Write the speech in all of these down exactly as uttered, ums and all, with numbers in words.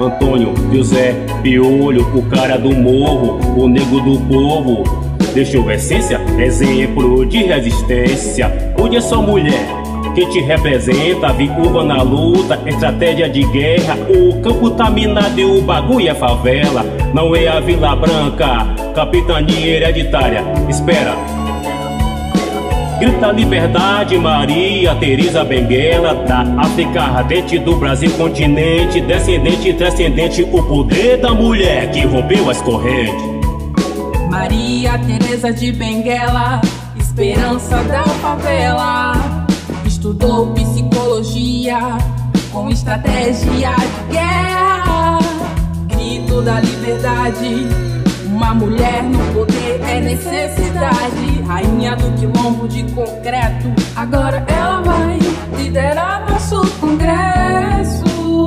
Antônio José Piolho, o cara do morro, o nego do povo. Deixou essência, exemplo de resistência. Hoje é só mulher que te representa, viúva na luta, estratégia de guerra. O campo tá minado e o bagulho é favela. Não é a Vila Branca, capitania hereditária. Espera. Grita liberdade, Maria Teresa Benguela, da África ardente, do Brasil continente, descendente e transcendente, o poder da mulher que rompeu as correntes. Maria Teresa de Benguela, esperança da favela, estudou psicologia com estratégia de guerra. Grito da liberdade, uma mulher no poder é necessidade. Rainha do quilombo de concreto, agora ela vai liderar nosso congresso.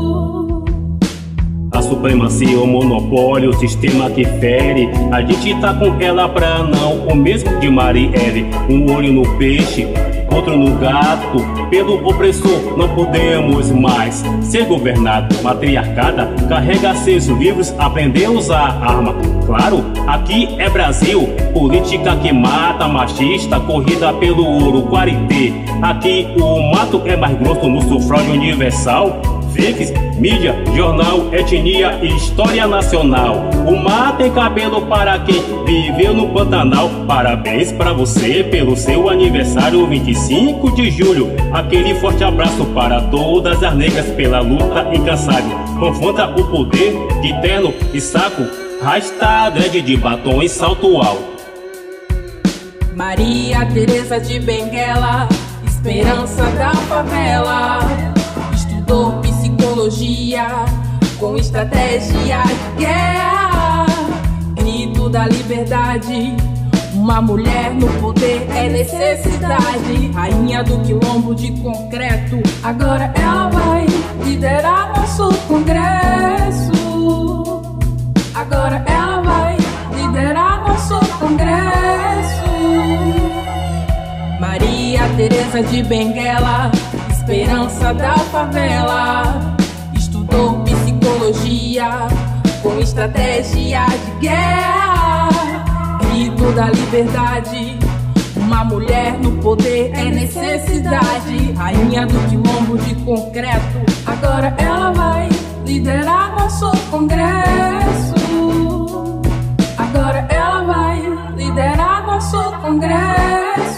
A supremacia, o monopólio, o sistema que fere, a gente tá com ela pra não. O mesmo de Marielle, um olho no peixe, outro no gato. Pelo opressor não podemos mais ser governado. Matriarcada carrega seus livros, aprender a usar arma. Claro, aqui é Brasil, política que mata, machista, corrida pelo ouro, Quarité. Aqui o mato é mais grosso no sufrágio universal. Fakes, mídia, jornal, etnia e história nacional. O mar tem cabelo para quem viveu no Pantanal. Parabéns pra você pelo seu aniversário, vinte e cinco de julho. Aquele forte abraço para todas as negras pela luta incansável. Confronta o poder de terno e saco, rasta dread de batom e salto alto. Maria Teresa de Benguela, esperança da favela, estudou psicologia com estratégia de guerra. Grito da liberdade, uma mulher no poder é necessidade. Rainha do quilombo de concreto, agora ela vai liderar nosso congresso. Agora ela vai liderar nosso congresso. Maria Teresa de Benguela, esperança da favela, estudou psicologia com estratégia de guerra. Grito da liberdade, uma mulher no poder é necessidade. Rainha do quilombo de concreto, agora ela vai liderar nosso congresso. Agora ela vai liderar nosso congresso.